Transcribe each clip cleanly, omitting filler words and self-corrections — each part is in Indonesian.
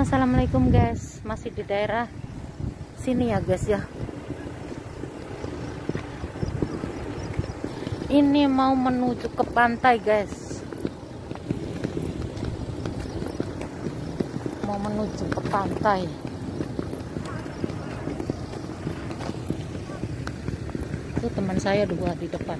Assalamualaikum guys, masih di daerah sini ya guys ya. Ini mau menuju ke pantai guys, mau menuju ke pantai. Itu teman saya dua di depan.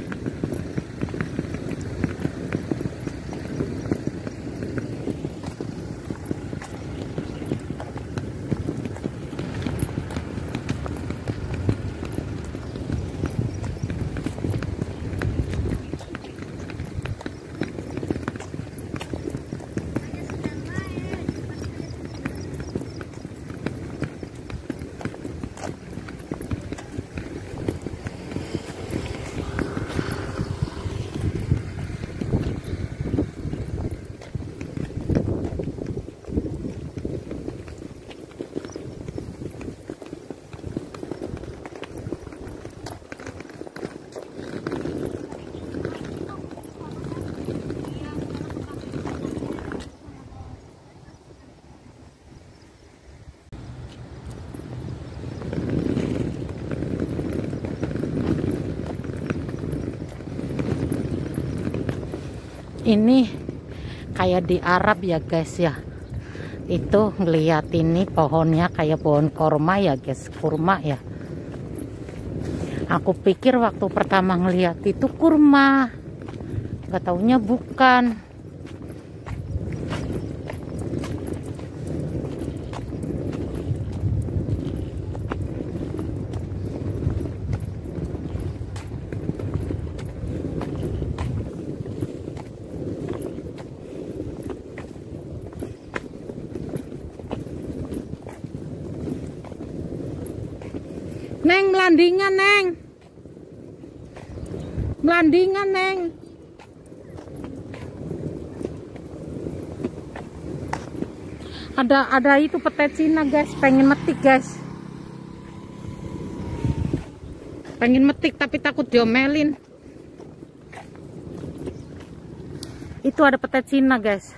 Ini kayak di Arab ya guys ya. Itu ngeliat ini pohonnya kayak pohon korma ya guys, kurma ya. Aku pikir waktu pertama ngeliat itu kurma, nggak taunya bukan. Neng, melandingan neng, melandingan neng. Ada itu petai Cina guys, pengen metik guys, pengen metik tapi takut diomelin. Itu ada petai Cina guys.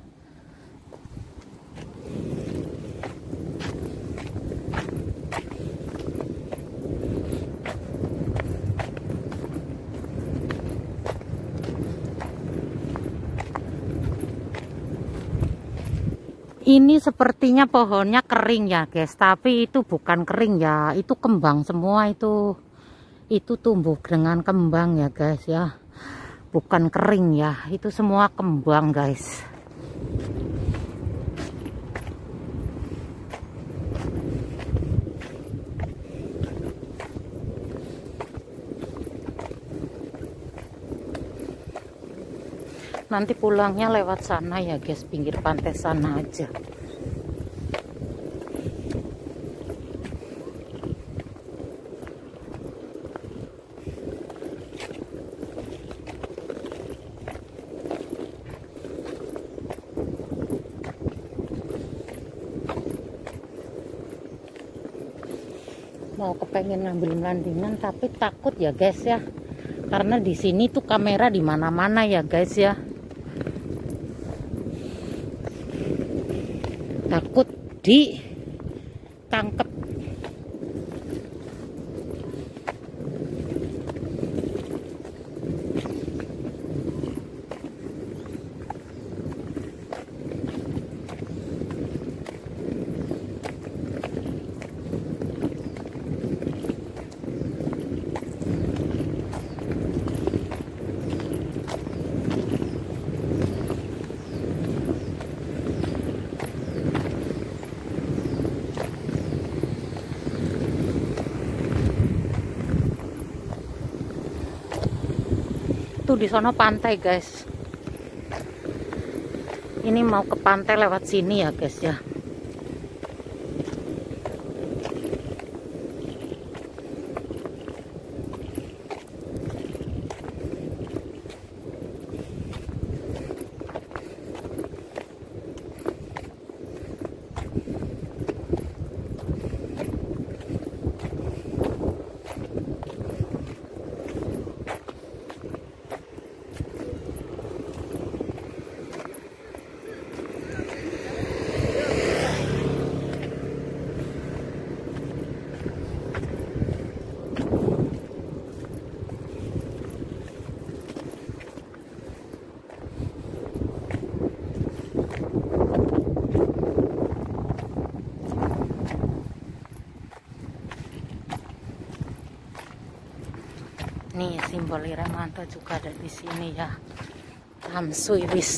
Ini sepertinya pohonnya kering ya guys, tapi itu bukan kering ya, itu kembang semua itu tumbuh dengan kembang ya guys ya, bukan kering ya, itu semua kembang guys. Nanti pulangnya lewat sana ya guys, pinggir pantai sana aja. Mau kepengen ngambil landingan tapi takut ya guys ya, karena di sini tuh kamera di mana-mana ya guys ya. Takut ditangkep. Tuh di sono pantai guys. Ini mau ke pantai lewat sini ya guys ya. Nih simbol Iramanto juga ada di sini ya. Tamsui wis.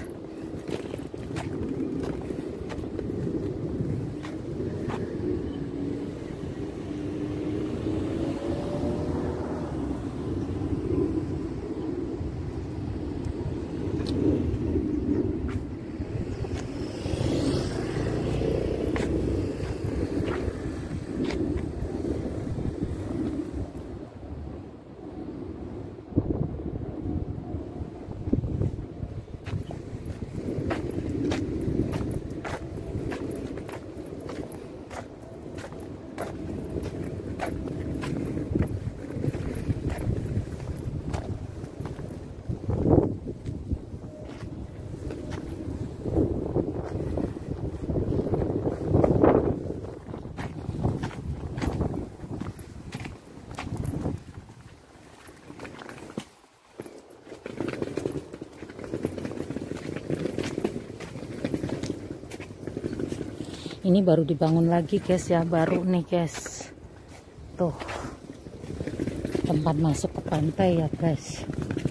Ini baru dibangun lagi guys ya, baru nih guys. Tuh tempat masuk ke pantai ya guys.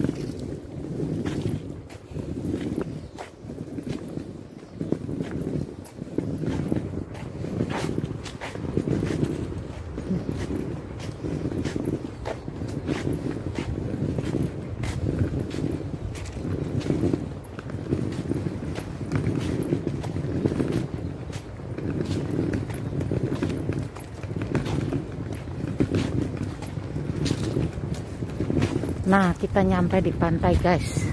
Nah, kita nyampe di pantai, guys.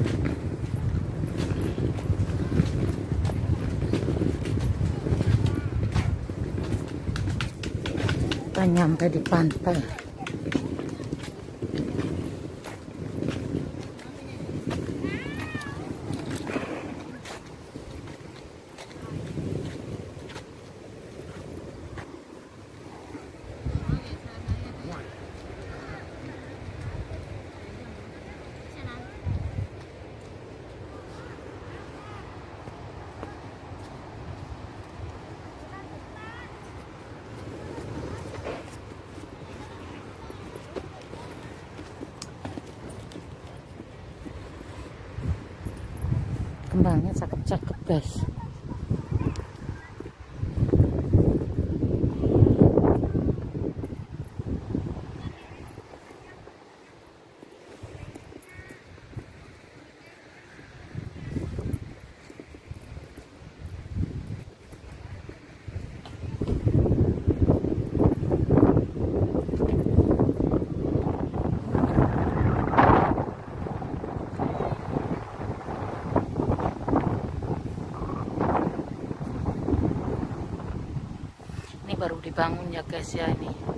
Kita nyampe di pantai. Kembangnya cakep-cakep guys. Baru dibangun ya guys ya ini.